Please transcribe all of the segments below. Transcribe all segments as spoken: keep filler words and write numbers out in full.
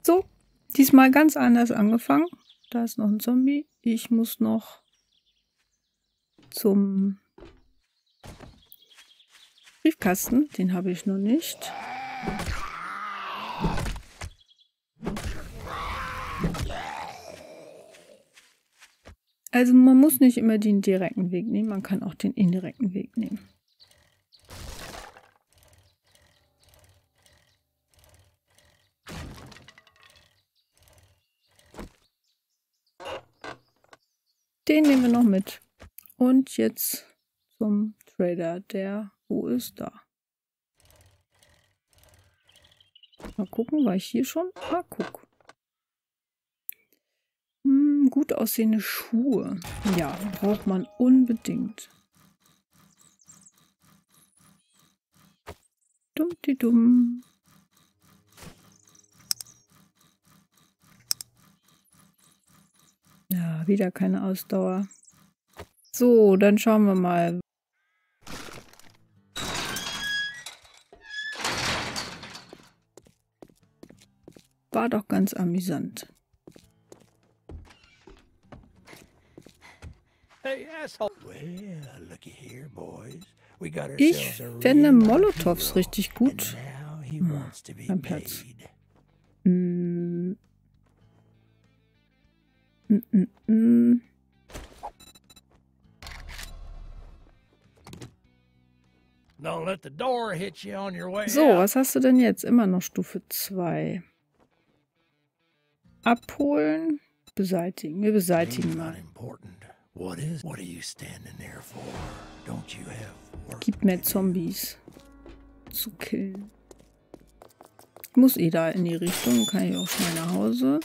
So, diesmal ganz anders angefangen. Da ist noch ein Zombie. Ich muss noch zum Briefkasten. Den habe ich noch nicht. Also man muss nicht immer den direkten Weg nehmen. Man kann auch den indirekten Weg nehmen. Den nehmen wir noch mit. Und jetzt zum Trader. Der, wo ist da? Mal gucken, war ich hier schon? Ah, guck. Hm, gut aussehende Schuhe. Ja, braucht man unbedingt. Dumm-di-dumm. Ja, wieder keine Ausdauer. So, dann schauen wir mal. War doch ganz amüsant. Ich fände Molotovs richtig gut. Hm, kein Platz. Mm. Mm -mm -mm. So, was hast du denn jetzt? Immer noch Stufe zwei. Abholen, beseitigen. Wir beseitigen mal. Gibt mehr Zombies zu killen. Ich muss eh da in die Richtung. Kann ich auch schnell nach Hause.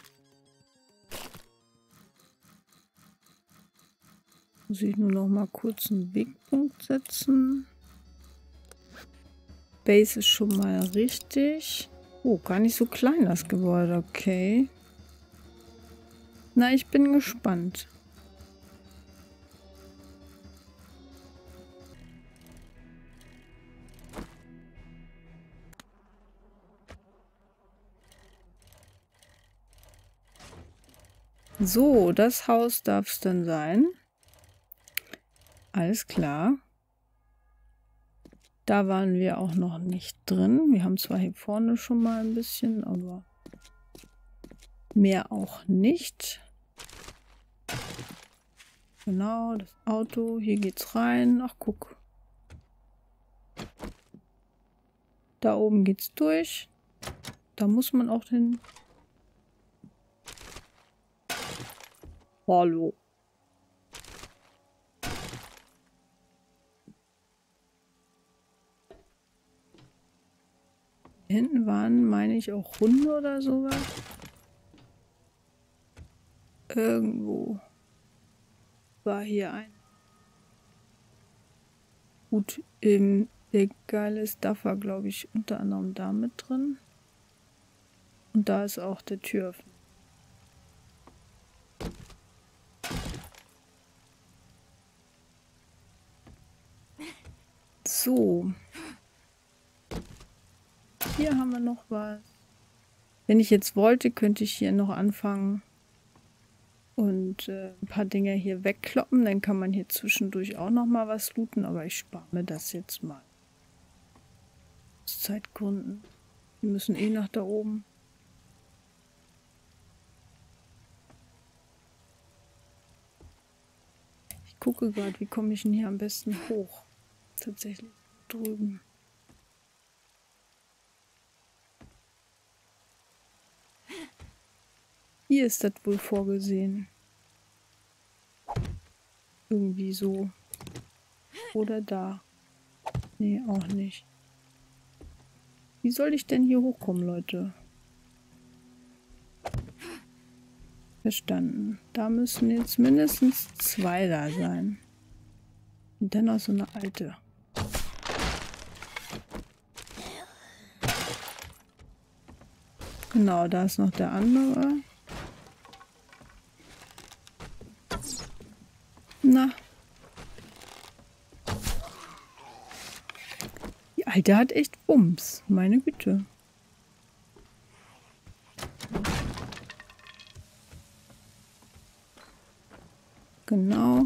Muss ich nur noch mal kurz einen Wegpunkt setzen. Base ist schon mal richtig. Oh, gar nicht so klein das Gebäude. Okay. Na, ich bin gespannt. So, das Haus darf es dann sein. Alles klar. Da waren wir auch noch nicht drin. Wir haben zwar hier vorne schon mal ein bisschen, aber mehr auch nicht. Genau, das Auto. Hier geht's rein. Ach, guck. Da oben geht's durch. Da muss man auch hin. Hallo. Hinten waren, meine ich, auch Hunde oder sowas. Irgendwo war hier ein. Gut, im legales Stuff war, glaube ich, unter anderem da mit drin. Und da ist auch der Türöffner. So. Hier haben wir noch was. Wenn ich jetzt wollte, könnte ich hier noch anfangen und äh, ein paar Dinge hier wegkloppen. Dann kann man hier zwischendurch auch noch mal was looten. Aber ich spare mir das jetzt mal. Aus Zeitgründen. Wir müssen eh nach da oben. Ich gucke gerade, wie komme ich denn hier am besten hoch? Tatsächlich drüben. Hier ist das wohl vorgesehen. Irgendwie so. Oder da. Nee, auch nicht. Wie soll ich denn hier hochkommen, Leute? Verstanden. Da müssen jetzt mindestens zwei da sein. Und dann noch so eine alte. Genau, da ist noch der andere. Na. Die Alte hat echt Bums. Meine Güte. Genau.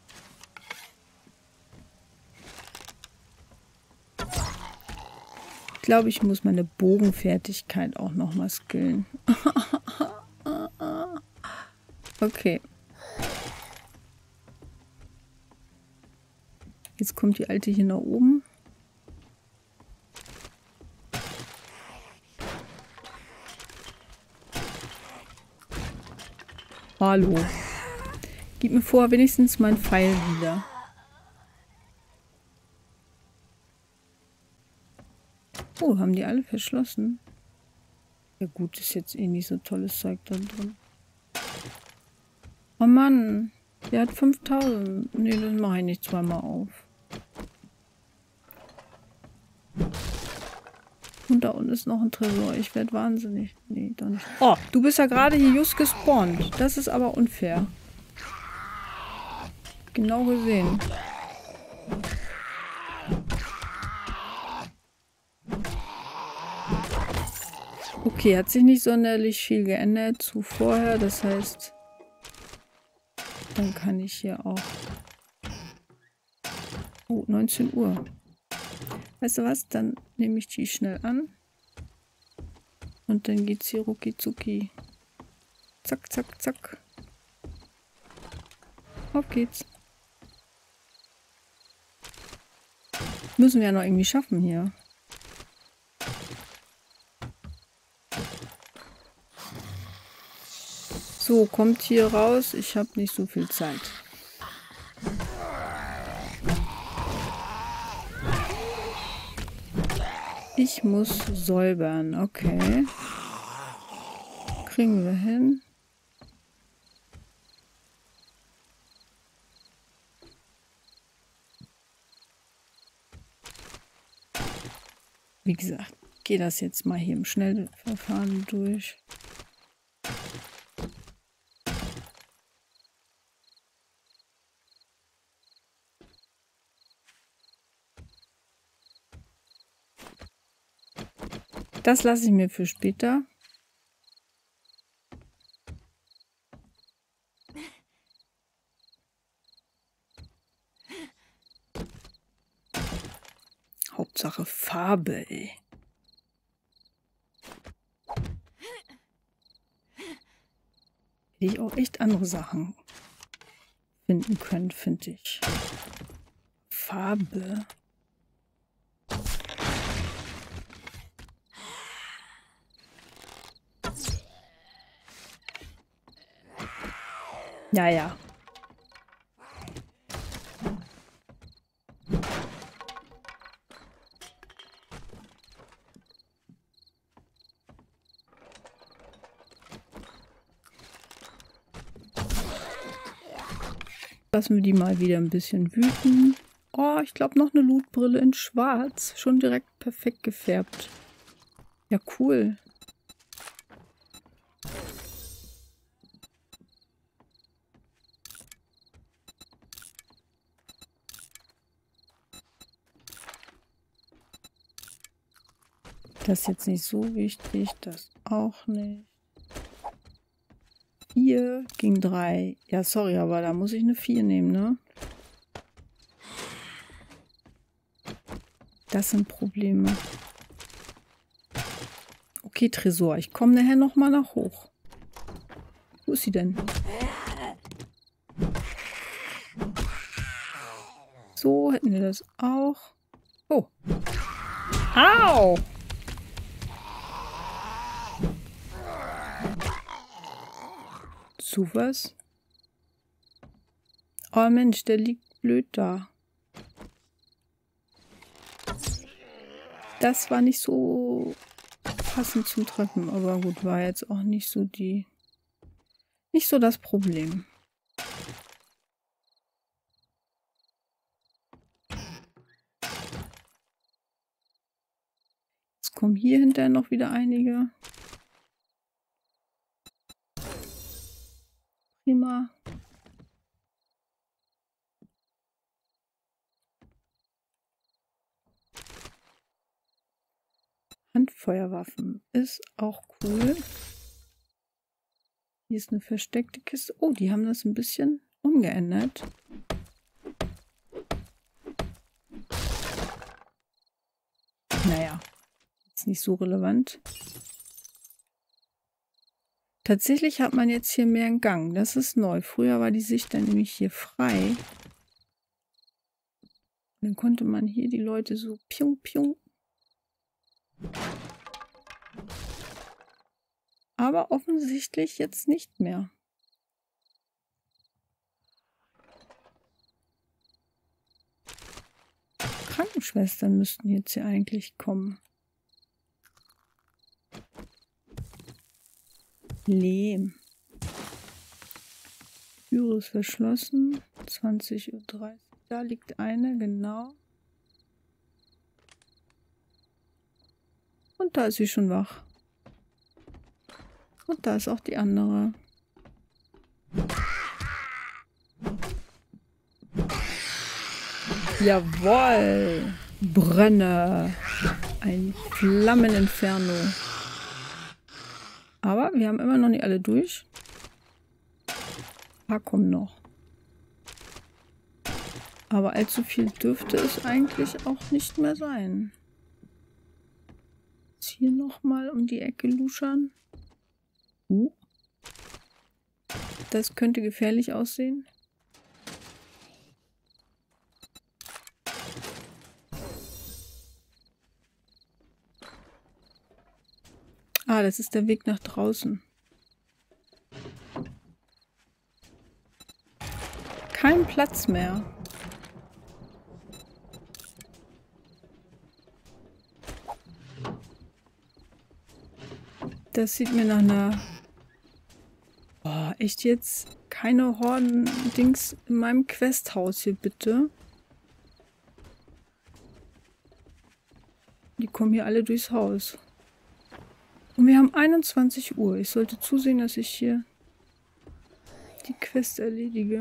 Ich glaube, ich muss meine Bogenfertigkeit auch noch mal skillen. Okay. Jetzt kommt die Alte hier nach oben. Hallo. Gib mir vor, wenigstens mein Pfeil wieder. Oh, haben die alle verschlossen? Ja gut, ist jetzt eh nicht so tolles Zeug da drin. Oh Mann, der hat fünftausend. Nee, das mache ich nicht zweimal auf. Und da unten ist noch ein Tresor. Ich werde wahnsinnig. Nee, da nicht. Oh, du bist ja gerade hier just gespawnt. Das ist aber unfair. Genau gesehen. Okay, hat sich nicht sonderlich viel geändert zu vorher. Das heißt, dann kann ich hier auch... Oh, neunzehn Uhr. Weißt du was? Dann nehme ich die schnell an. Und dann geht's hier rucki zucki. Zack, zack, zack. Auf geht's. Müssen wir ja noch irgendwie schaffen hier. So, kommt hier raus. Ich habe nicht so viel Zeit. Ich muss säubern. Okay. Kriegen wir hin. Wie gesagt, gehe das jetzt mal hier im Schnellverfahren durch. Das lasse ich mir für später. Hauptsache Farbe, ey. Hätte ich auch echt andere Sachen finden können, finde ich. Farbe. Ja, ja. Lassen wir die mal wieder ein bisschen wüten. Oh, ich glaube noch eine Lootbrille in schwarz. Schon direkt perfekt gefärbt. Ja, cool. Das ist jetzt nicht so wichtig. Das auch nicht. vier gegen drei. Ja, sorry, aber da muss ich eine vier nehmen, ne? Das sind Probleme. Okay, Tresor. Ich komme nachher nochmal nach hoch. Wo ist sie denn? So hätten wir das auch. Oh. Au! So was? Oh Mensch, der liegt blöd da. Das war nicht so passend zum Treffen, aber gut, war jetzt auch nicht so die... Nicht so das Problem. Jetzt kommen hier hinterher noch wieder einige. Prima. Handfeuerwaffen ist auch cool. Hier ist eine versteckte Kiste. Oh, die haben das ein bisschen umgeändert. Naja, ist nicht so relevant. Tatsächlich hat man jetzt hier mehr einen Gang. Das ist neu. Früher war die Sicht dann nämlich hier frei. Dann konnte man hier die Leute so piung, piung. Aber offensichtlich jetzt nicht mehr. Krankenschwestern müssten jetzt hier eigentlich kommen. Lehm. Türe ist verschlossen. zwanzig Uhr dreißig. Da liegt eine, genau. Und da ist sie schon wach. Und da ist auch die andere. Jawohl! Brenne! Ein Flammeninferno. Aber wir haben immer noch nicht alle durch. Ein paar kommen noch. Aber allzu viel dürfte es eigentlich auch nicht mehr sein. Jetzt hier nochmal um die Ecke luschern. Uh. Das könnte gefährlich aussehen. Ah, das ist der Weg nach draußen. Kein Platz mehr. Das sieht mir nach einer... Oh, echt jetzt? Keine Horden-Dings in meinem Questhaus hier, bitte. Die kommen hier alle durchs Haus. Und wir haben einundzwanzig Uhr. Ich sollte zusehen, dass ich hier die Quest erledige.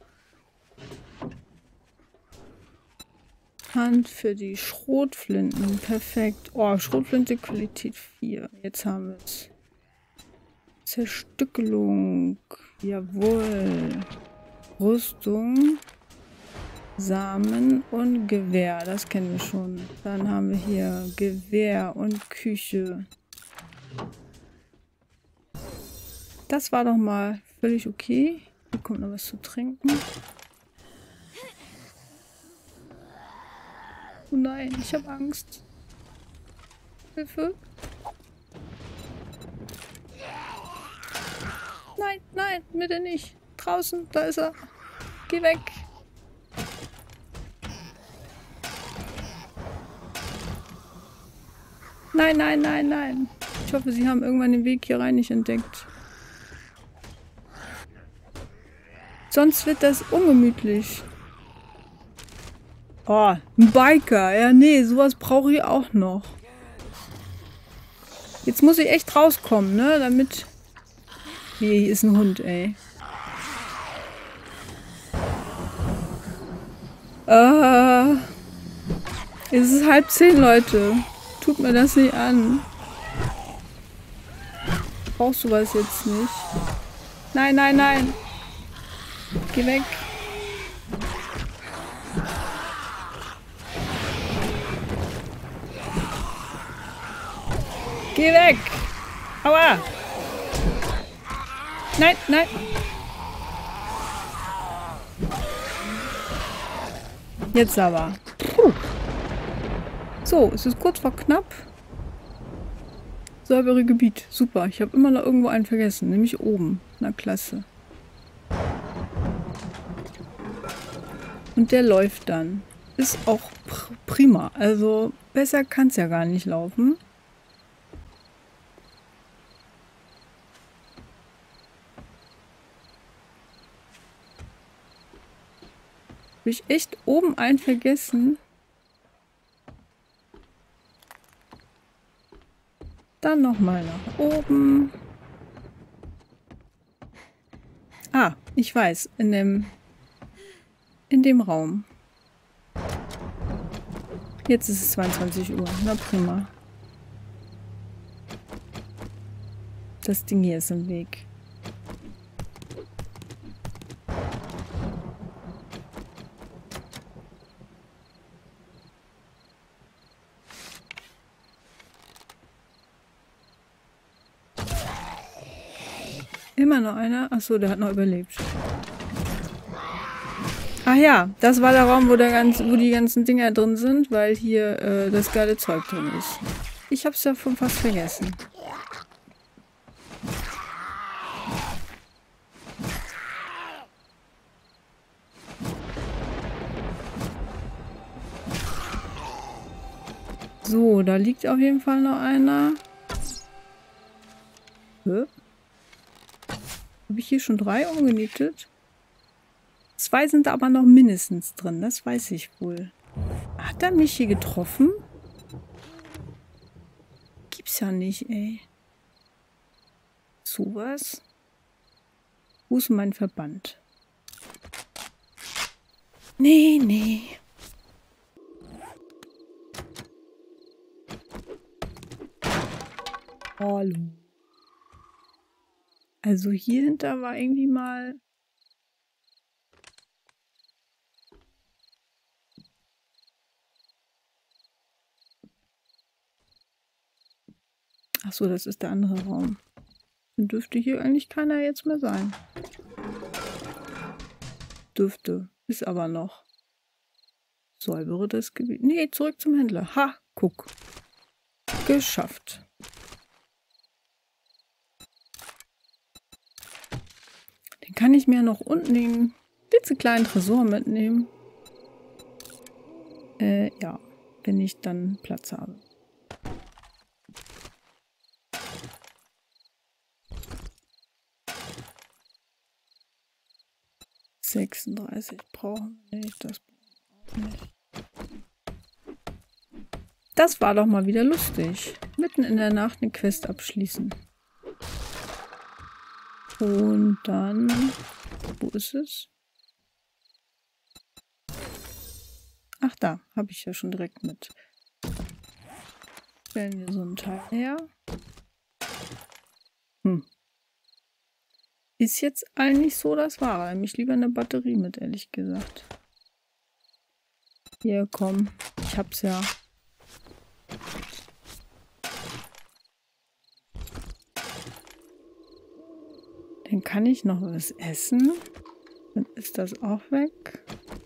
Hand für die Schrotflinten. Perfekt. Oh, Schrotflinte Qualität vier. Jetzt haben wir es. Zerstückelung. Jawohl. Rüstung. Samen und Gewehr. Das kennen wir schon. Dann haben wir hier Gewehr und Küche. Das war doch mal völlig okay. Hier kommt noch was zu trinken. Oh nein, ich habe Angst. Hilfe. Nein, nein, bitte nicht. Draußen, da ist er. Geh weg. Nein, nein, nein, nein. Ich hoffe, sie haben irgendwann den Weg hier rein nicht entdeckt. Sonst wird das ungemütlich. Oh, ein Biker. Ja, nee, sowas brauche ich auch noch. Jetzt muss ich echt rauskommen, ne? Damit... Hier, hier ist ein Hund, ey. Äh, es ist halb zehn, Leute. Tut mir das nicht an. Brauchst du was jetzt nicht? Nein, nein, nein. Geh weg. Geh weg. Aua. Nein, nein. Jetzt aber. Puh. So, es ist kurz vor knapp. Saubere Gebiet. Super. Ich habe immer noch irgendwo einen vergessen. Nämlich oben. Na, klasse. Und der läuft dann. Ist auch pr prima. Also, besser kann es ja gar nicht laufen. Habe ich echt oben einen vergessen? Dann nochmal nach oben. Ah, ich weiß. In dem... In dem Raum. Jetzt ist es zweiundzwanzig Uhr. Na prima. Das Ding hier ist im Weg. Immer noch einer? Achso, der hat noch überlebt. Ach ja, das war der Raum, wo, der ganz, wo die ganzen Dinger drin sind, weil hier äh, das geile Zeug drin ist. Ich hab's ja schon fast vergessen. So, da liegt auf jeden Fall noch einer. Hä? Habe ich hier schon drei umgenietet? Zwei sind aber noch mindestens drin, das weiß ich wohl. Hat er mich hier getroffen? Gibt's ja nicht, ey. Sowas? Wo ist mein Verband? Nee, nee. Hallo. Also hier hinter war irgendwie mal... Ach so, das ist der andere Raum. Dann dürfte hier eigentlich keiner jetzt mehr sein. Dürfte. Ist aber noch. Säubere das Gebiet. Nee, zurück zum Händler. Ha, guck. Geschafft. Den kann ich mir noch unten den klitzekleinen Tresor mitnehmen. Äh, ja. Wenn ich dann Platz habe. sechsunddreißig brauchen wir nicht. Das brauchen wir nicht. Das war doch mal wieder lustig. Mitten in der Nacht eine Quest abschließen. Und dann... Wo ist es? Ach, da. Habe ich ja schon direkt mit. Stellen wir so ein Teil her. Hm. Ist jetzt eigentlich so das Wahre. Nämlich lieber eine Batterie mit, ehrlich gesagt. Hier, komm. Ich hab's ja. Dann kann ich noch was essen. Dann ist das auch weg.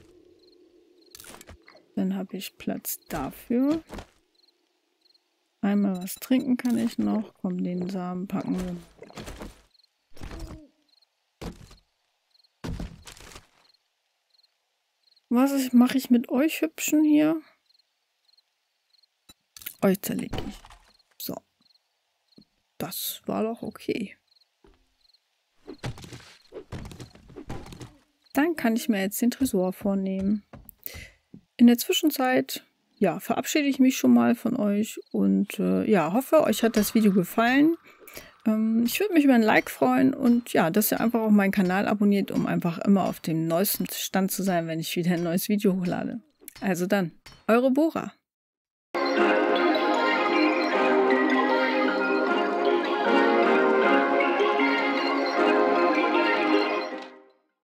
Dann habe ich Platz dafür. Einmal was trinken kann ich noch. Komm, den Samen packen wir. Was mache ich mit euch Hübschen hier? Euch zerlege ich. So. Das war doch okay. Dann kann ich mir jetzt den Tresor vornehmen. In der Zwischenzeit, ja, verabschiede ich mich schon mal von euch und äh, ja, hoffe, euch hat das Video gefallen. Ähm, ich würde mich über ein Like freuen und ja, dass ihr einfach auch meinen Kanal abonniert, um einfach immer auf dem neuesten Stand zu sein, wenn ich wieder ein neues Video hochlade. Also dann, eure Bora.